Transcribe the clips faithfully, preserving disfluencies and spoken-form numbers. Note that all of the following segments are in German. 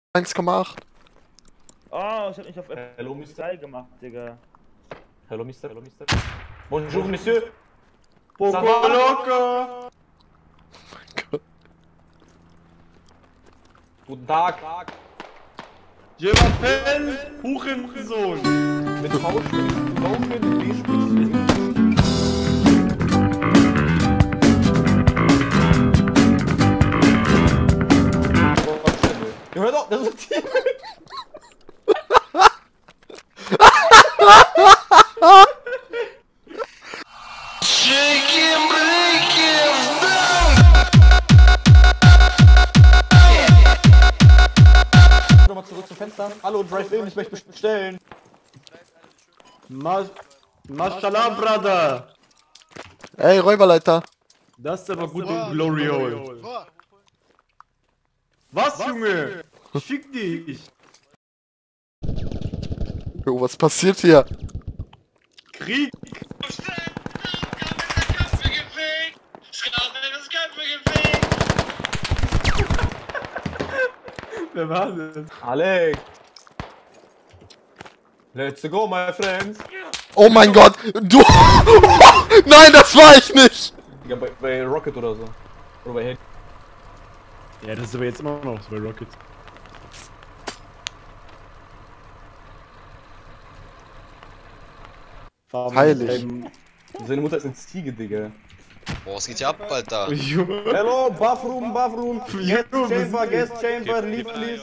eins Komma acht. Oh, ich hab nicht auf Hello Mister gemacht, Digga. Hello Mister, Hello Mister. Bonjour Monsieur. Ça va locker? Guten Tag. Je m'appelle Hurensohn. Mit V sprichst du Laufen, mit B sprichst du. Hör doch, das ist Team. Nochmal zurück zum Fenster. Hallo, Drive-In, ich möchte bestellen. Mas Mashallah, Brother. Ey, Räuberleiter. Das ist aber gut im Glory Hole. Was, Junge? Schick dich. Jo, was passiert hier? Krieg. Wer war das? Alex. Let's go, my friends. Oh mein Gott, du! Nein, das war ich nicht! Ja, bei, bei Rocket oder so. Oder bei Handy. Ja, das ist aber jetzt immer noch so bei Rocket. Heilig. Seine Mutter ist eine Ziege, Digga. Boah, was geht hier ab, Alter? Hello, Bathroom, Bathroom. Guest Chamber, Guest Chamber, leave please.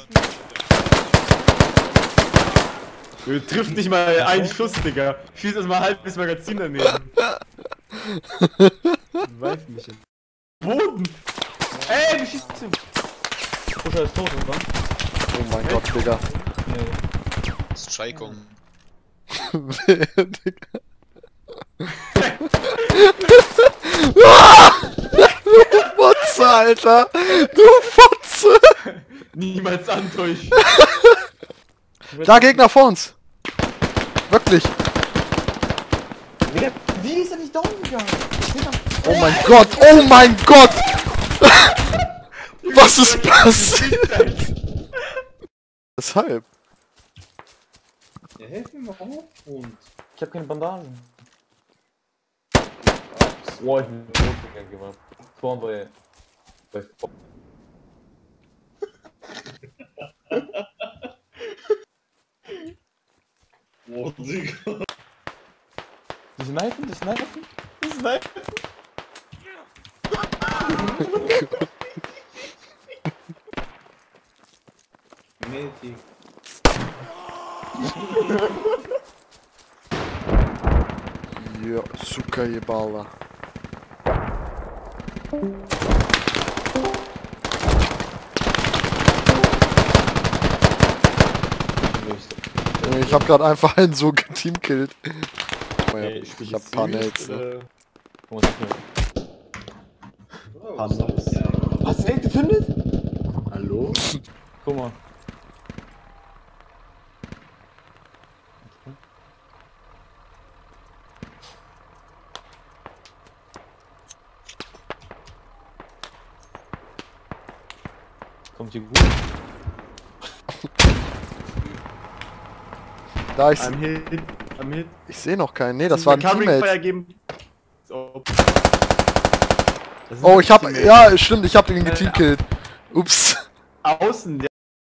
Du triffst nicht mal einen Schuss, Digga. Schieß erstmal halb bis Magazin daneben. Weiß nicht. Boden! Ey, du schießt zu. Pusher ist tot, oder? Oh mein Gott, Digga. Nee. Streichung. Digga. Du Fotze, Alter! Du Fotze! Niemals antäuschen. Da, Gegner vor uns! Wirklich! Digga, wie ist er nicht down gegangen? Oh mein Gott! Oh mein Gott! Was ist passiert? Weshalb? Ja, helf mir mal auf und... Ich hab keine Bandagen. Boah, ich bin tot gegangen gemacht. Spawn bei... bei... Oh, Digga. Die Snipen, die Snipen, die Snipen. Mädchen. Ja, suka jebala. Ich hab grad einfach einen so geteamkillt. Oh ja, Ey, ich ich hab ein paar Nades. äh, Guck mal, Anders. hast du echt gezündet? Hallo? Guck mal. Kommt hier gut? Da ich, I'm hit, I'm hit. ich sehe noch keinen. Nee, das war ein Teammate. Fire geben. So. Oh, ich hab, ja, stimmt, ich hab den geteamkillt. Ups. Außen,